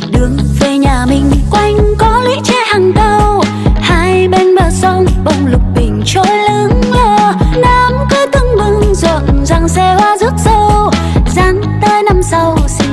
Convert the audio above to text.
Đường về nhà mình quanh có lũy tre hàng câu, hai bên bờ sông bông lục bình trôi lững lờ. Đám cưới tưng bừng rộn ràng xe hoa rước dâu, dáng tới năm sau xin